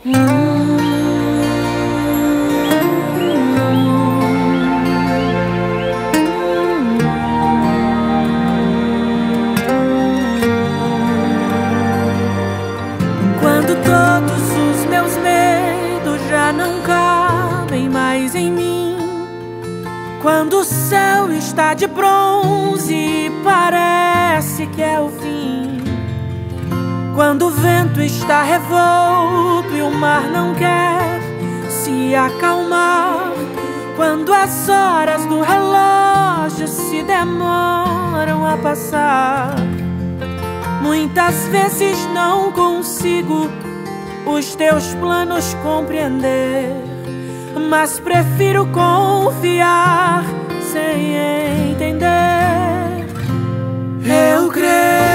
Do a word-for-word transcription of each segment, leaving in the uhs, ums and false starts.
Quando todos os meus medos já não cabem mais em mim, quando o céu está de bronze e parece que é o fim, quando o vento está revolto e o mar não quer se acalmar, quando as horas do relógio se demoram a passar, muitas vezes não consigo os teus planos compreender, mas prefiro confiar sem entender. Eu creio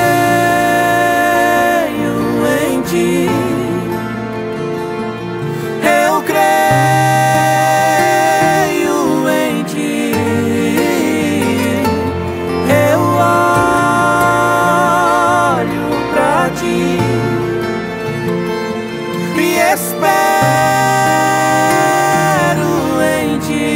em ti, eu creio em ti, eu olho pra ti e espero em ti.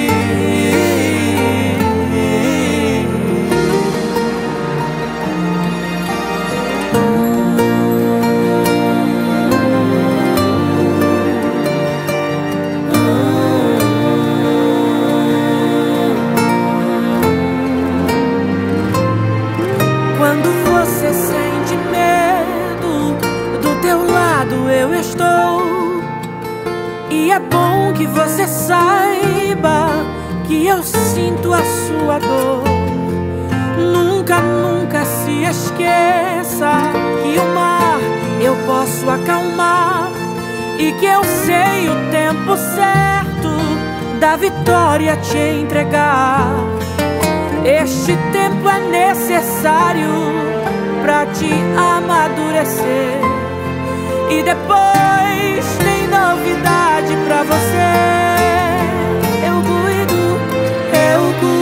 Quando você sente medo, do teu lado eu estou. E é bom que você saiba que eu sinto a sua dor. Nunca, nunca se esqueça que o mar eu posso acalmar e que eu sei o tempo certo da vitória te entregar. Este tempo é necessário pra te amadurecer, e depois tem novidade pra você. Eu cuido, eu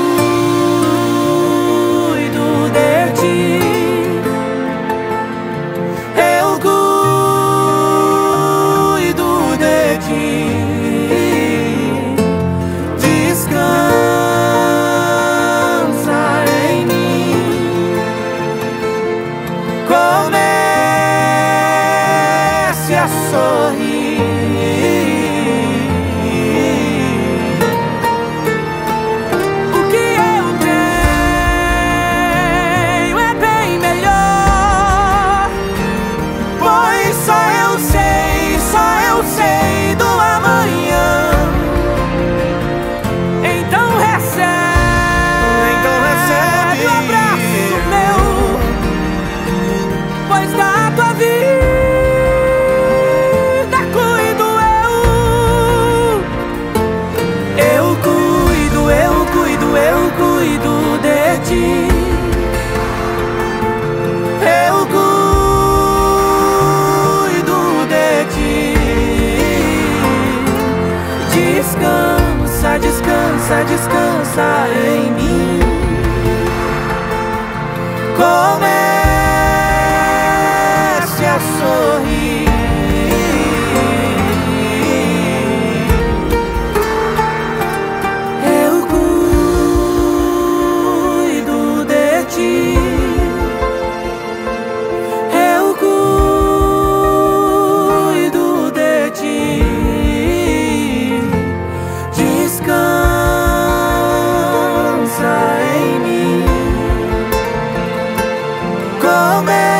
cuido de ti, eu cuido de ti. Descansa em mim, comece a sorrir. O que eu tenho é bem melhor, pois só eu sei, só eu sei do amanhã. Então recebe, Então recebe um abraço meu, pois da tua vida cuido eu. Eu cuido, eu cuido, eu cuido de ti. Eu cuido de ti. Descansa, descansa, descansa em mim. Comece a sorrir. Eu cuido de ti, eu cuido de ti. Descansa em mim, comece